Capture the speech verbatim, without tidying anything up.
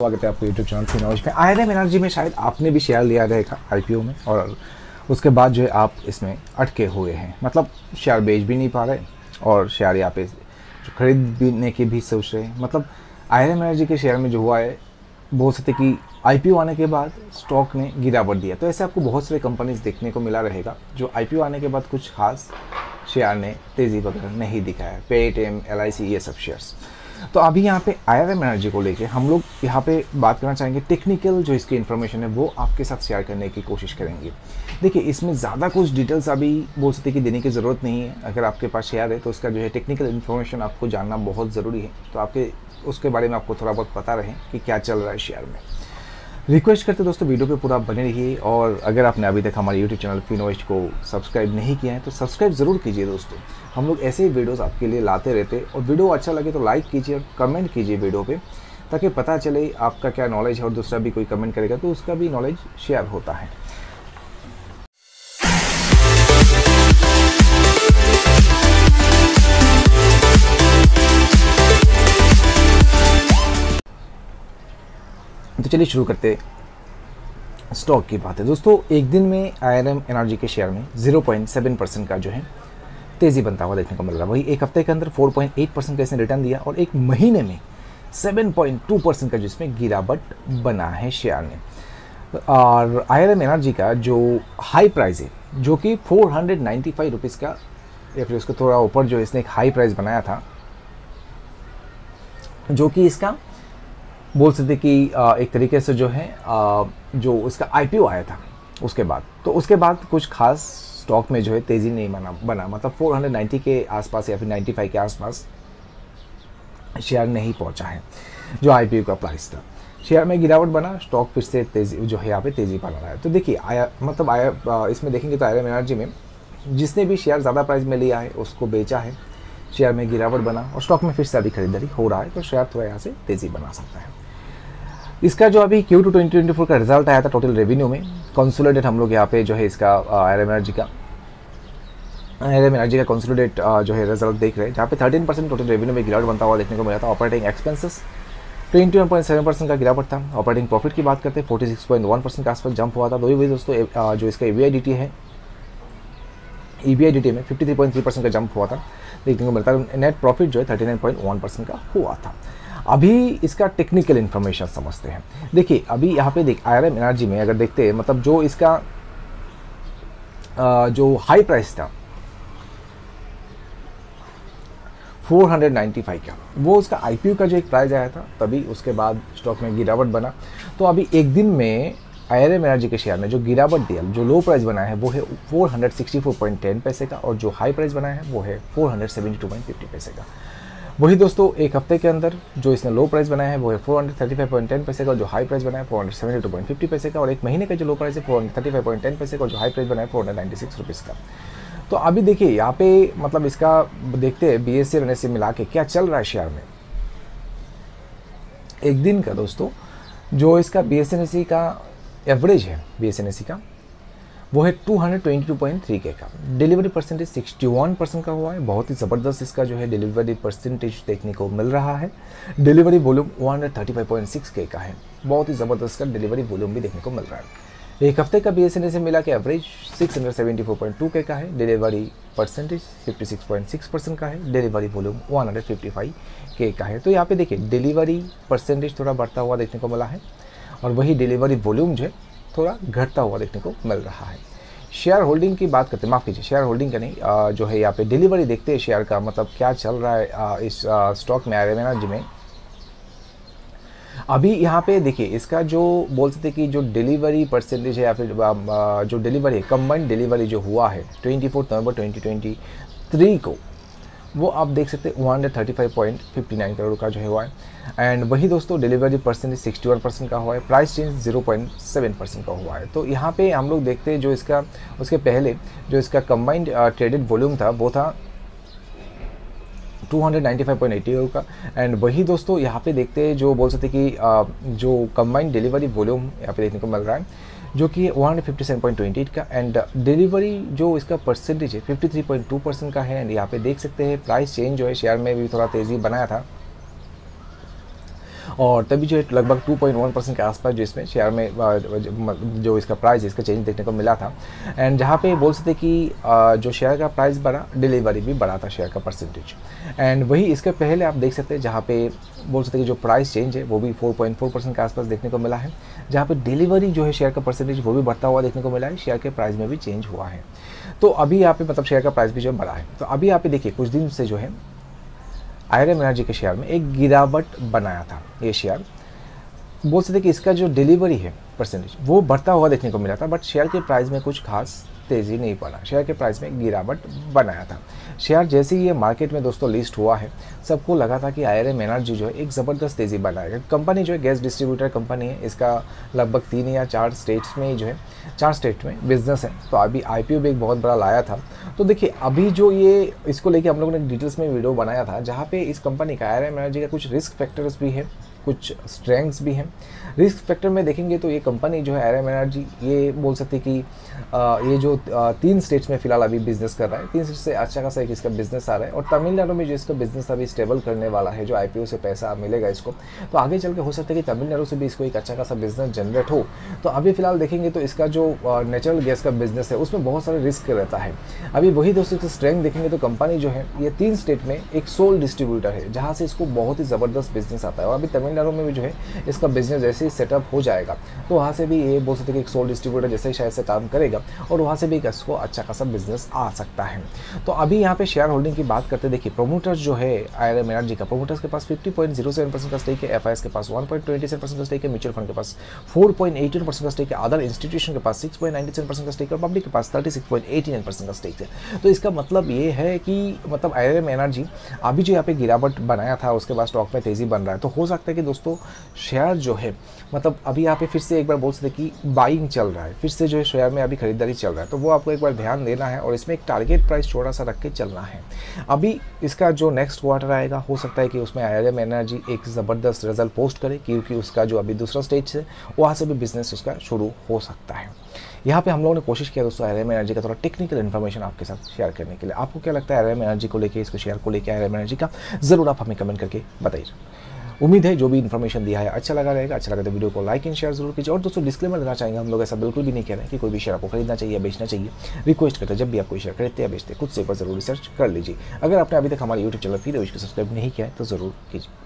स्वागत है आपको यूट्यूब चैनल फिनोज में। आयरन एनर्जी में शायद आपने भी शेयर लिया रहेगा आईपीओ में, और उसके बाद जो है आप इसमें अटके हुए हैं, मतलब शेयर बेच भी नहीं पा रहे और शेयर यहाँ पे खरीदने की भी सोच रहे हैं। मतलब आयरन एनर्जी के शेयर में जो हुआ है, बोल सकते कि आईपीओ आने के बाद स्टॉक ने गिरावट दिया। तो ऐसे आपको बहुत सारे कंपनीज देखने को मिला रहेगा जो आईपीओ आने के बाद कुछ खास शेयर ने तेज़ी वगैरह नहीं दिखाया। पेटीएम, एल आई सी, ये सब शेयर्स। तो अभी यहाँ पे आयरन एनर्जी को लेके हम लोग यहाँ पे बात करना चाहेंगे। टेक्निकल जो इसकी इन्फॉर्मेशन है वो आपके साथ शेयर करने की कोशिश करेंगे। देखिए, इसमें ज़्यादा कुछ डिटेल्स अभी बोल सकते कि देने की ज़रूरत नहीं है। अगर आपके पास शेयर है तो उसका जो है टेक्निकल इन्फॉर्मेशन आपको जानना बहुत ज़रूरी है, तो आपके उसके बारे में आपको थोड़ा बहुत पता रहे कि क्या चल रहा है शेयर में। रिक्वेस्ट करते दोस्तों वीडियो पे पूरा बने रहिए, और अगर आपने अभी तक हमारे यूट्यूब चैनल फिनोवेस्ट को सब्सक्राइब नहीं किया है तो सब्सक्राइब ज़रूर कीजिए दोस्तों। हम लोग ऐसे ही वीडियोस आपके लिए लाते रहते हैं, और वीडियो अच्छा लगे तो लाइक कीजिए और कमेंट कीजिए वीडियो पे, ताकि पता चले आपका क्या नॉलेज है, और दूसरा भी कोई कमेंट करेगा तो उसका भी नॉलेज शेयर होता है। तो चलिए शुरू करते स्टॉक की बात है दोस्तों। एक दिन में आयरन एनर्जी के शेयर में ज़ीरो पॉइंट सेवन परसेंट का जो है तेज़ी बनता हुआ देखने को मिल रहा है। वही एक हफ्ते के अंदर फोर पॉइंट एट परसेंट का इसने रिटर्न दिया, और एक महीने में सेवन पॉइंट टू परसेंट का जिसमें गिरावट बना है शेयर ने। और आयरन एनर्जी का जो हाई प्राइस है, जो कि four hundred ninety five rupees का, या फिर उसको थोड़ा ऊपर जो इसने एक हाई प्राइस बनाया था, जो कि इसका बोल सकते कि एक तरीके से जो है जो इसका आईपीओ आया था उसके बाद, तो उसके बाद कुछ खास स्टॉक में जो है तेज़ी नहीं बना बना मतलब फोर हंड्रेड नाइन्टी के आसपास या फिर नाइन्टी फाइव के आसपास शेयर नहीं पहुंचा है जो आईपीओ का प्राइस था। शेयर में गिरावट बना, स्टॉक फिर से तेज़ी जो है यहाँ पे तेज़ी बना रहा है। तो देखिए आया मतलब आया इसमें देखेंगे तो आयरन एनर्जी में जिसने भी शेयर ज़्यादा प्राइस में लिया है उसको बेचा है, शेयर में गिरावट बना और स्टॉक में फिर से अभी खरीदारी हो रहा है, तो शेयर थोड़ा यहाँ से तेज़ी बना सकता है। इसका जो अभी Q two twenty twenty four का रिजल्ट आया था टोटल रेवेन्यू में, कंसोलिडेट हम लोग यहाँ पे जो है इसका आयरन एनर्जी का आयरन एनर्जी का कंसोलिडेट जो है रिजल्ट देख रहे हैं, जहाँ पे थर्टीन परसेंट टोटल रेवेन्यू में गिरावट बनता हुआ देखने को मिला था। Operating expenses twenty one point seven percent का गिरावट था। ऑपरेटिंग प्रॉफिट की बात करते हैं forty six point one percent के आसपास जंप हुआ था। दो ही वही दोस्तों जो इसका ईबीआईडीटी है, ईबीआईडीटी में fifty three point three percent का जंप हुआ था देखने को मिलता है। नेट प्रॉफिट जो है thirty nine point one percent का हुआ था। अभी इसका टेक्निकल इन्फॉर्मेशन समझते हैं। देखिए अभी यहाँ पे देख आयरन एनर्जी में अगर देखते हैं, मतलब जो इसका जो हाई प्राइस था फोर हंड्रेड नाइन्टी फाइव का, वो उसका आईपीओ का जो एक प्राइस आया था, तभी उसके बाद स्टॉक में गिरावट बना। तो अभी एक दिन में आयरन एनर्जी के शेयर में जो गिरावट दिया, जो लो प्राइस बना है वो है four hundred sixty four point ten पैसे का, और जो हाई प्राइस बना है वो है four hundred seventy two point fifty पैसे का। वही दोस्तों एक हफ्ते के अंदर जो इसने लो प्राइस बनाया है वो है four hundred thirty five point ten पैसे का, और जो हाई प्राइस बनाया है four hundred seventy two point fifty पैसे का, और एक महीने का जो लो प्राइस है four hundred thirty five point ten पैसे का, और जो हाई प्राइस बनाया है four hundred ninety six rupees का। तो अभी देखिए यहाँ पे मतलब इसका देखते हैं बीएससी और एनएससी मिला के क्या चल रहा है शेयर में। एक दिन का दोस्तों जो इसका बीएससी एनएससी का एवरेज है, बीएससी एनएससी का वो है two hundred twenty two point three K का। Delivery percentage sixty one percent का हुआ है। बहुत ही ज़बरदस्त इसका जो है डिलीवरी परसेंटेज देखने को मिल रहा है। Delivery volume one hundred thirty five point six K का है। बहुत ही ज़बरदस्त का डिलीवरी वॉल्यूम भी देखने को मिल रहा है। एक हफ्ते का बीएसएनएल से मिला के average six hundred seventy four point two K का है। Delivery percentage fifty six point six percent का है। Delivery volume one hundred fifty five K का है। तो यहाँ पे देखिए डिलीवरी परसेंटेज थोड़ा बढ़ता हुआ देखने को मिला है, और वही डिलीवरी वॉल्यूम जो है थोड़ा घटता हुआ देखने को मिल रहा है। शेयर होल्डिंग की बात करते हैं, माफ़ कीजिए शेयर होल्डिंग का नहीं, आ, जो है यहाँ पे डिलीवरी देखते हैं शेयर का, मतलब क्या चल रहा है आ, इस स्टॉक में आयरन एनर्जी में। अभी यहाँ पे देखिए इसका जो बोल सकते कि जो डिलीवरी परसेंटेज है, या फिर आ, जो डिलीवरी है, कंबाइंड डिलीवरी जो हुआ है twenty fourth November twenty twenty three को, वो आप देख सकते हैं one hundred thirty five point fifty nine crore का जो है हुआ है। एंड वही दोस्तों delivery percentage sixty one percent का हुआ है। Price change zero point seven percent का हुआ है। तो यहाँ पे हम लोग देखते हैं जो इसका उसके पहले जो इसका कंबाइंड ट्रेडेड वॉल्यूम था वो था two hundred ninety five point eighty crore का। एंड वही दोस्तों यहाँ पे देखते हैं जो बोल सकते कि जो कंबाइंड डिलीवरी वॉल्यूम यहाँ पे देखने को मिल रहा है, जो कि one hundred fifty seven point twenty eight का। एंड डिलीवरी जो इसका परसेंटेज है fifty three point two percent का है। एंड यहाँ पे देख सकते हैं प्राइस चेंज जो है शेयर में भी थोड़ा तेज़ी बनाया था, और तभी जो है लगभग टू पॉइंट वन परसेंट के आसपास जो इसमें शेयर में जो इसका प्राइस इसका चेंज देखने को मिला था। एंड जहाँ पे बोल सकते कि जो शेयर का प्राइस बढ़ा, डिलीवरी भी बढ़ा था शेयर का परसेंटेज। एंड वही इसके पहले आप देख सकते हैं जहाँ पे बोल सकते हैं कि जो प्राइस चेंज है वो भी फोर पॉइंट फोर परसेंट के आसपास देखने को मिला है, जहाँ पे डिलीवरी जो है शेयर का परसेंटेज वो भी बढ़ता हुआ देखने को मिला है, शेयर के प्राइस में भी चेंज हुआ है। तो अभी यहाँ पे मतलब शेयर का प्राइस भी जो बढ़ा है। तो अभी यहाँ पे देखिए कुछ दिन से जो है आई आर एम एनर्जी के शेयर में एक गिरावट बनाया था। ये शेयर बोल सकते कि इसका जो डिलीवरी है परसेंटेज वो बढ़ता हुआ देखने को मिला था, बट शेयर के प्राइस में कुछ खास तेज़ी नहीं पड़ा, शेयर के प्राइस में गिरावट बनाया था। शेयर जैसे ही ये मार्केट में दोस्तों लिस्ट हुआ है, सबको लगा था कि आई आर एम एनर्जी जो है एक ज़बरदस्त तेज़ी बनाएगा। कंपनी जो है गैस डिस्ट्रीब्यूटर कंपनी है, इसका लगभग तीन या चार स्टेट्स में ही जो है चार स्टेट में बिजनेस है। तो अभी आई पी ओ भी एक बहुत बड़ा लाया था। तो देखिए अभी जो ये इसको लेके हम लोगों ने डिटेल्स में वीडियो बनाया था, जहाँ पे इस कंपनी का आई आर एम एनर्जी का कुछ रिस्क फैक्टर्स भी है, कुछ स्ट्रेंथ्स भी हैं। रिस्क फैक्टर में देखेंगे तो ये कंपनी जो है आई आर एम एनर्जी, ये बोल सकते कि आ, ये जो आ, तीन स्टेट्स में फिलहाल अभी बिजनेस कर रहा है, तीन स्टेट से अच्छा खासा एक इसका बिजनेस आ रहा है। और तमिलनाडु में जो इसका बिजनेस अभी स्टेबल करने वाला है, जो आई पी ओ से पैसा मिलेगा इसको, तो आगे चल के हो सकता है कि तमिलनाडु से भी इसको एक अच्छा खासा बिजनेस जनरेट हो। तो अभी फिलहाल देखेंगे तो इसका जो नेचुरल गैस का बिजनेस है उसमें बहुत सारे रिस्क रहता है। अभी वही दोस्तों इसका स्ट्रेंथ देखेंगे तो कंपनी जो है ये तीन स्टेट में एक सोल डिस्ट्रीब्यूटर है, जहाँ से इसको बहुत ही ज़बरदस्त बिजनेस आता है। और अभी तमिलनाडु में भी जो है इसका बिजनेस जैसे ही सेटअप हो जाएगा, तो वहाँ से भी ये बोल सकते हैं कि एक सोल डिस्ट्रीब्यूटर जैसे ही शायद से काम करेगा और वहाँ से भी इसको अच्छा खासा बिजनेस आ सकता है। तो अभी यहाँ पे शेयर होल्डिंग की बात करते देखिए, प्रोमोटर्स जो है आई आर एम एनर्जी का, प्रोमोटर्स के पास fifty point zero seven percent का स्टेक है, एफ आई एस के पास one point two seven percent का स्टेक है, म्यूचुअल फंड के पास four point one eight percent का स्टेक है, अदर इंस्टीट्यूशन के पास six point nine seven percent का स्टेक है और पब्लिक के पास thirty six point eight nine percent का स्टेक है। तो इसका मतलब ये है कि मतलब आई आर एम एनर्जी अभी जो यहाँ पे गिरावट बनाया था उसके बाद स्टॉक में तेज़ी बन रहा है। तो हो सकता है कि दोस्तों शेयर जो है मतलब अभी यहाँ पे फिर से एक बार बोल सकते कि बाइंग चल रहा है, फिर से जो है शेयर में अभी खरीदारी चल रहा है। तो वो आपको एक बार ध्यान देना है और इसमें एक टारगेट प्राइस छोटा सा रख के चलना है। अभी इसका जो नेक्स्ट क्वार्टर आएगा हो सकता है कि उसमें आई आर एम एनर्जी एक ज़बरदस्त रिजल्ट पोस्ट करे, क्योंकि उसका जो अभी दूसरा स्टेज है वहाँ से भी बिजनेस उसका शुरू हो सकता है। यहाँ पे हम लोगों ने कोशिश किया दोस्तों आई आर एम एनर्जी का थोड़ा टेक्निकल इन्फॉर्मेशन आपके साथ शेयर करने के लिए। आपको क्या लगता है आई आर एम एनर्जी को लेके, इसको शेयर को लेके, आई आर एम एनर्जी का ज़रूर आप हमें कमेंट करके बताइए। उम्मीद है जो भी इन्फॉर्मेशन दिया है अच्छा लगा रहेगा। अच्छा लगा तो वीडियो को लाइक एंड शेयर जरूर कीजिए। और दोस्तों डिस्क्लेमर देना चाहेंगे, हम लोग ऐसा बिल्कुल भी नहीं कह रहे हैं कि कोई भी शेयर आपको खरीदना चाहिए या बेचना चाहिए। रिक्वेस्ट करते हैं जब भी आप कोई शेयर खरीदते या बेचते खुद से एक बार जरूर रिसर्च कर लीजिए। अगर आपने अभी तक हमारे यूट्यूब चैनल फिर सब्सक्राइब नहीं किया है तो जरूर कीजिए।